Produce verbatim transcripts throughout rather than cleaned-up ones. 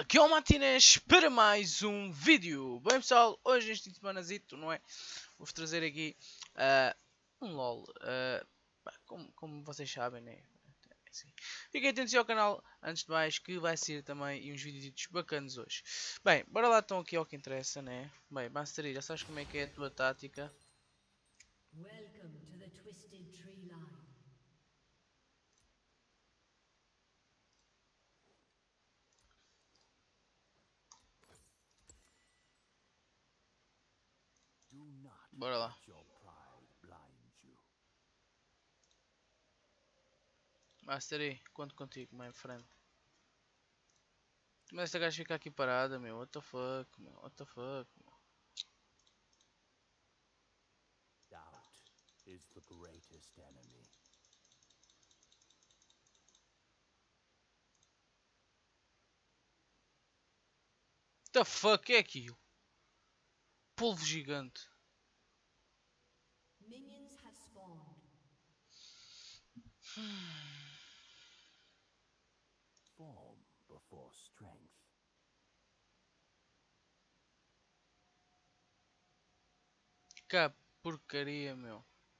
Aqui é o Matinés para mais um vídeo. Bem pessoal, hoje este fim de semanazito, não é? Vou-vos trazer aqui uh, um LOL. Uh, como, como vocês sabem, né? Assim. Fiquem atentos ao canal, antes de mais, que vai ser também uns vídeos bacanas hoje. Bem, bora lá então aqui ao que interessa, né? Bem, Mastery, já sabes como é que é a tua tática. Welcome to the Twisted Tree Line. Bora lá. Mastery, conto contigo, my friend. Mas esta gaja fica aqui parada, meu. What the fuck, meu. What the fuck, meu. Doubt is the greatest enemy. What the fuck é aquilo? Polvo gigante. Minions have spawned. Form before strength. Que porcaria, meu.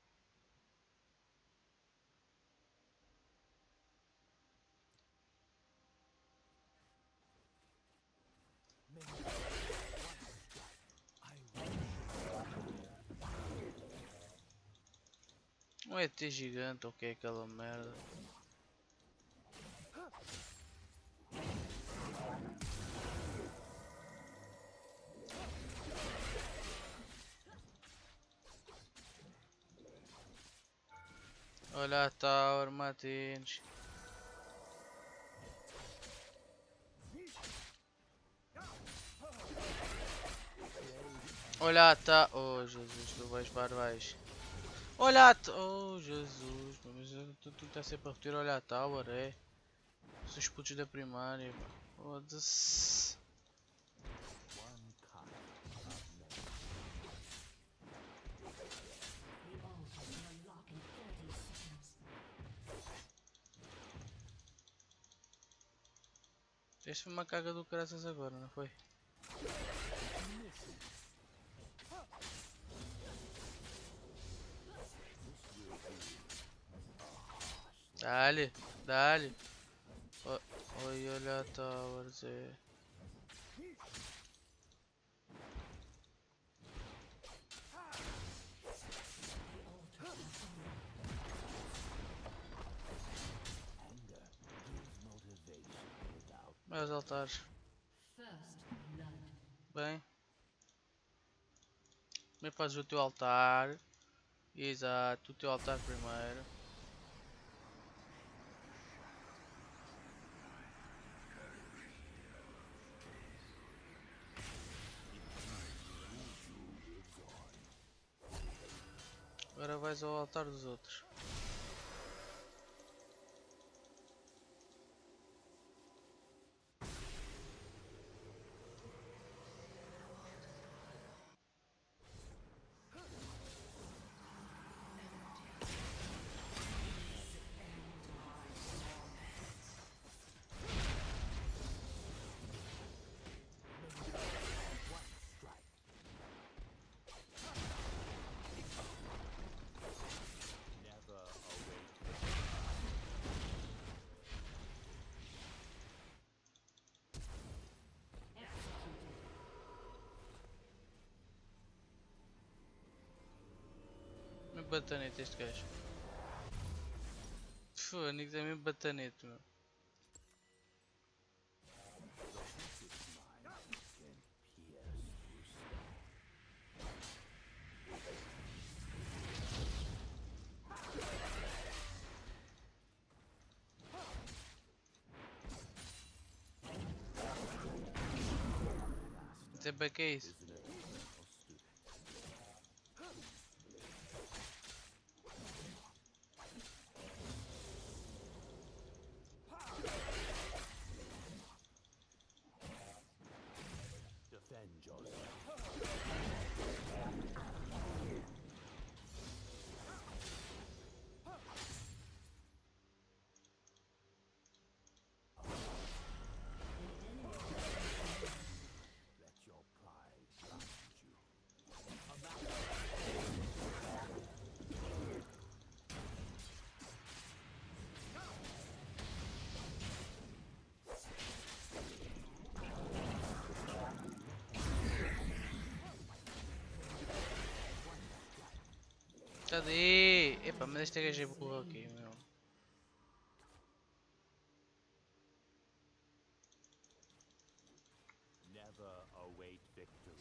Um E T gigante ou que é aquela merda? Olha a Tower, Martins. Olha a ta... Oh Jesus, tu vais barbais. Olha a ta... Oh Jesus, mas tu, tu tá sempre a repetir, olha a Tower, é? Os putos da primária, foda-se. One cut of many. The altar will unlock in thirty seconds. Este foi uma caga do caraças agora, não foi? Dá-lhe, dá-lhe. Oh, oi, olha a Tower, Zé. Meus altares. First blood. Bem. Primeiro fazes o teu altar. Exato, o teu altar primeiro. Agora vais ao altar dos outros. Never await. Executed. Me batanete este gajo. Fônix é mesmo batanete, meu. Até para que é isso? Defend yourself. Sai daí! Epa, mas este gajo é burro aqui, meu. Never await victory.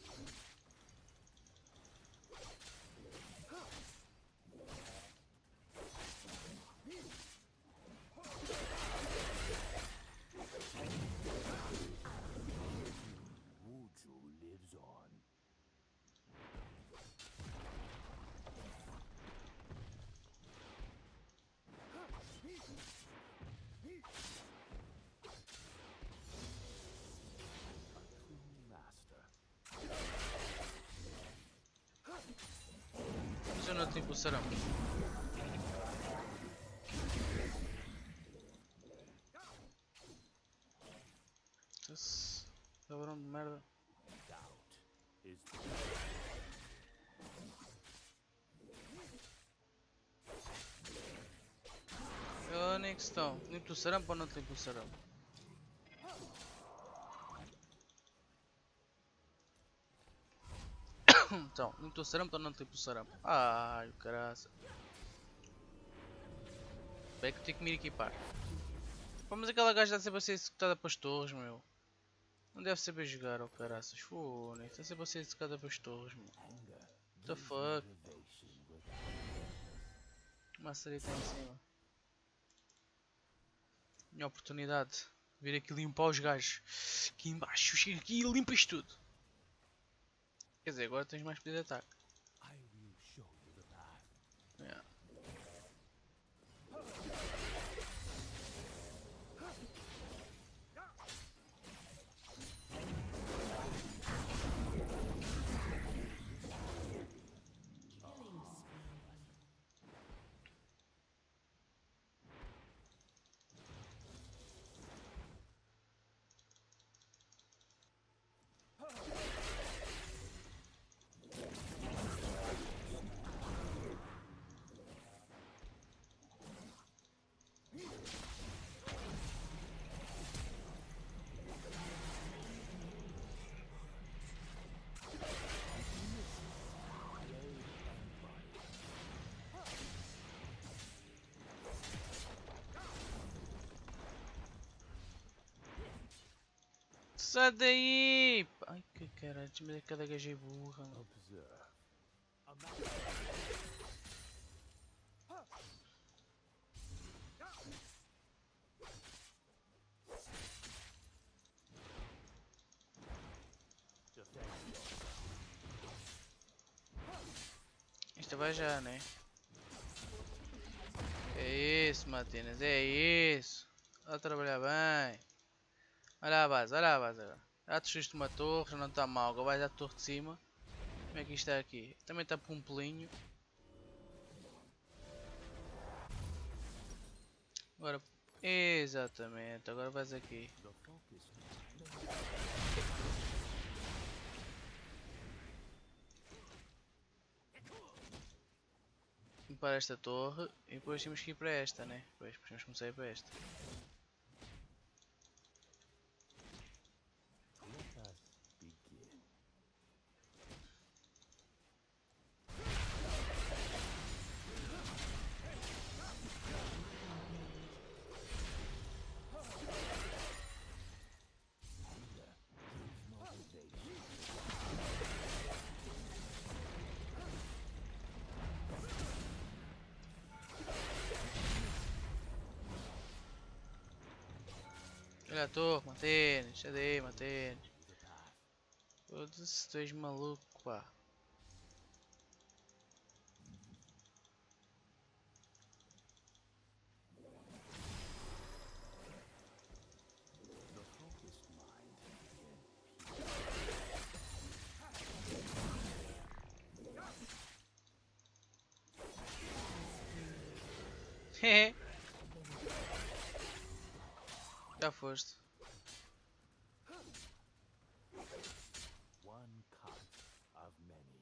Wuju lives on. A true master. Mas eu não te impulsarão. Esse cabrão de merda. Doubt is the Onde é que estão? Limpo o sarampo ou não te limpo o sarampo? Então, limpo o sarampo ou não te limpo o sarampo? Ai, caraça. Bem que eu tenho que me equipar. Pô, mas aquela gaja está sempre a ser executada para as torres, meu. Não deve saber jogar, oh caraças. Fone, está sempre a ser executada para as torres, meu. anger. What the fuck? Motivation with Uma série está em cima. Minha oportunidade. Vir aqui limpar os gajos. Aqui embaixo, chega aqui e limpa isto tudo. Quer dizer, agora tens mais poder de ataque. I will show you the path. Yeah. Killing spree. Sai daí! Ai que caralho, mas cada gajo é burra. Mano. Observe. A master. Defend yourself. Isto vai já, né? É isso, Matinas, é isso. A trabalhar bem. Olha a base, olha a base agora. Já destruíste uma torre, já não está mal. Agora vais à torre de cima. Como é que isto está aqui? Também está por um pelinho. Agora, exatamente, agora vais aqui. The focus. Limpar esta torre e depois temos que ir para esta, né? Depois temos que começar a ir para esta. Let us begin. Anger gives motivation. Olha a torre, mantém-nos, cadê? Mantém-nos. The path. Foda-se, tu és maluco, pá. The focused mind Hehe. Já foste. one cut of many.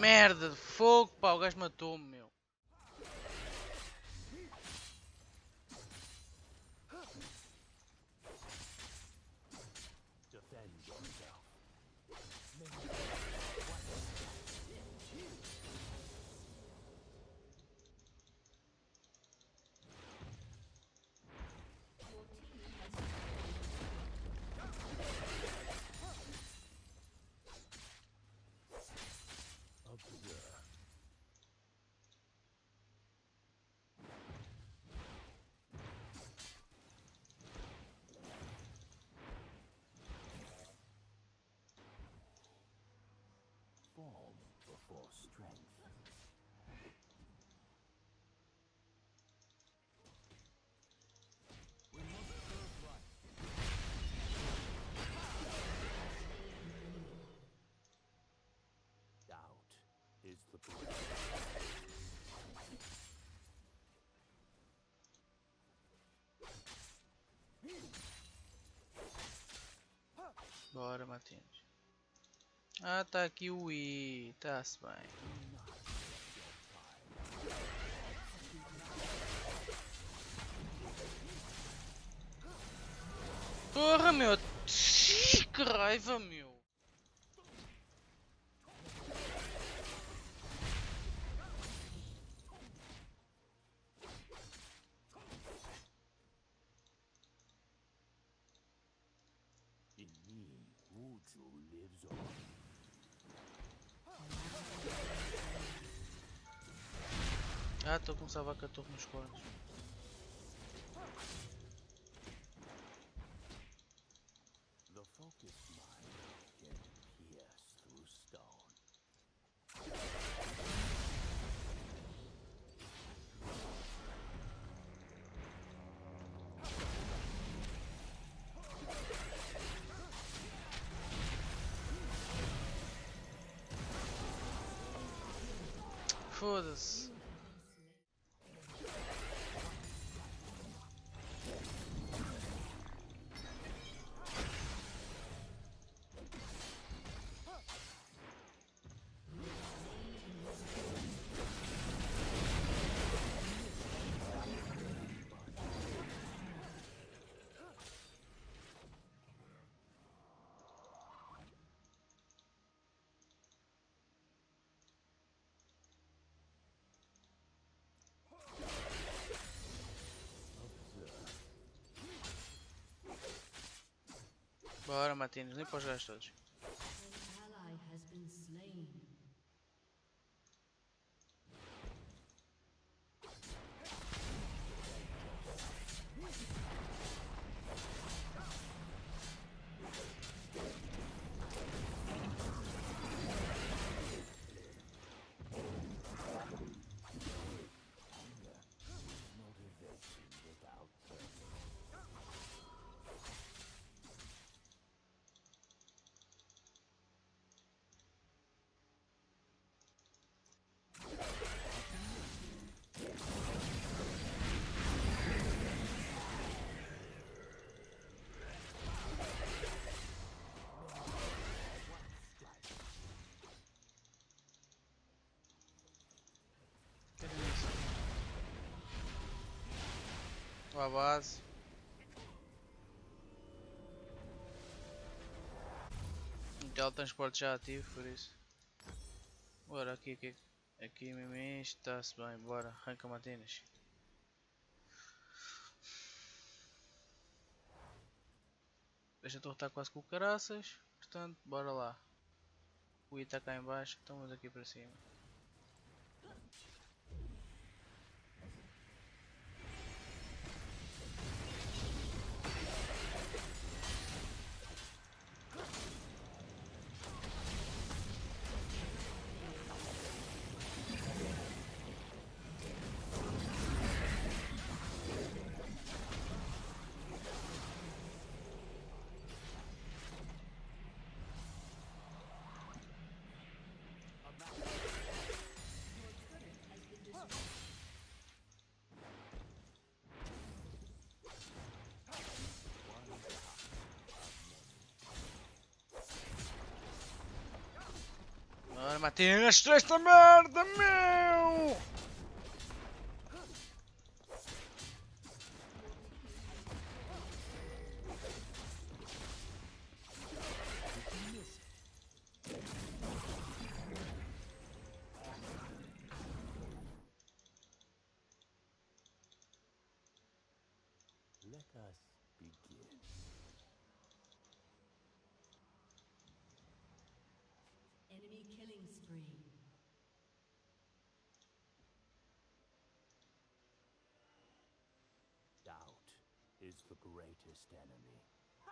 Merda de fogo, pá, o gajo matou-me, meu. Defend yourself. Observe. Form before strength. We must serve right. Doubt is the bridge. Bora, Matheus. Ah, tá aqui o I. Tá-se bem. Porra, meu. Tch, que raiva, meu. In me, Wuju lives on. Ah, estou a começar a vaca torre nos cornos. The focused mind can pierce through stone. Foda-se. Bora, Matheus, nem para os gajos todos. An ally has been slain. Motivation without purpose. Vá à base. O teletransporte já ativo, por isso. Bora, aqui, aqui, aqui mesmo isto, está-se bem, bora, arranca Matheus. Deixa a torre estar quase com o caraças, portanto, bora lá. O I está cá em baixo, estamos aqui para cima. Matinas, esta merda, meu! Let us begin. Enemy killing spree. Doubt is the greatest enemy.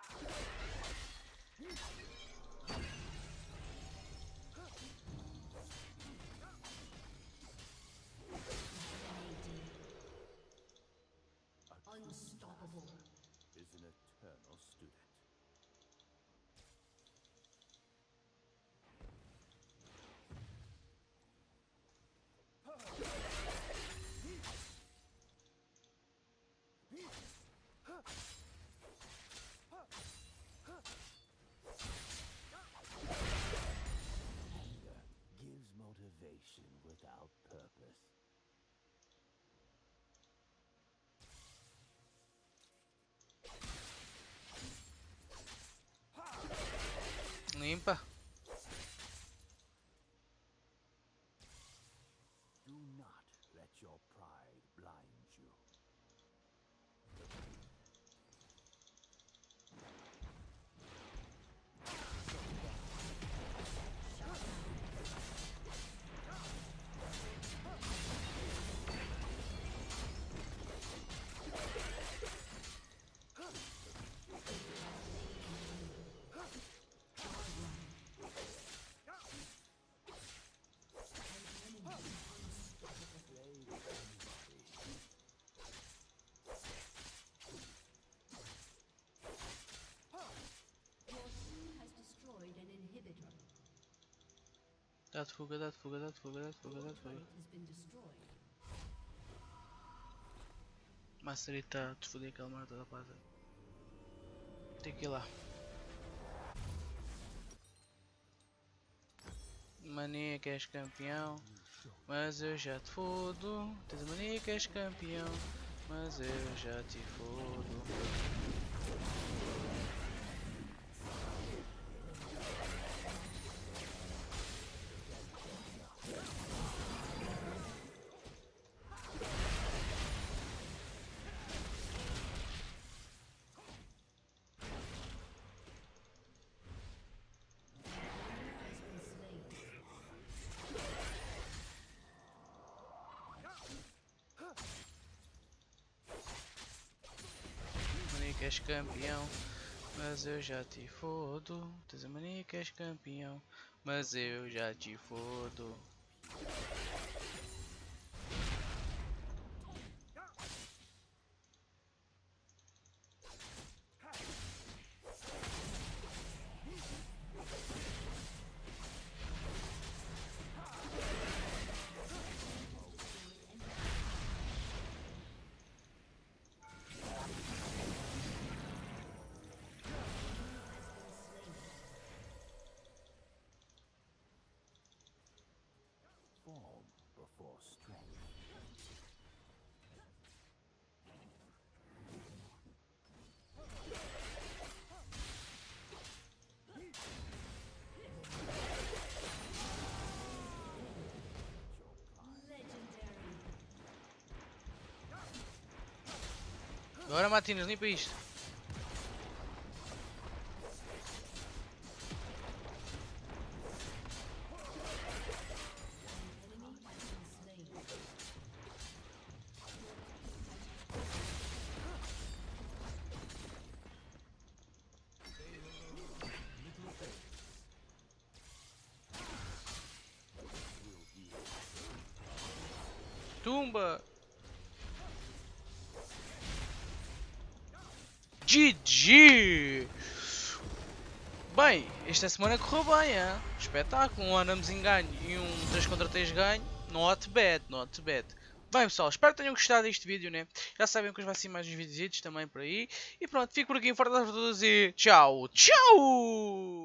Unstoppable. Is an eternal student. Anger gives motivation without purpose. Limpa. Do not let your pride blind you. Your team has destroyed an inhibitor. Dá-te fuga, dá-te fuga, dá-te fuga, dá-te fuga, dá-te fuga. Turret has been destroyed. Masterita, te fodei aquela merda da pata. Tem que ir lá. Mania que és campeão, mas eu já te fodo. Tens a mania que és campeão, mas eu já te fodo. Mania que és campeão, mas eu já te fodo. Tens a mania que és campeão, mas eu já te fodo. Form before strength. Agora Matinas, limpa isto. Tumba! G G! Bem, esta semana correu bem, hein? Espetáculo, um andamos em ganho e um três contra três ganho. Not bad, not bad. Bem pessoal, espero que tenham gostado deste vídeo, né? Já sabem que hoje vai ser mais uns vídeos também por aí. E pronto, fico por aqui, um forte abraço a todos e tchau, tchau!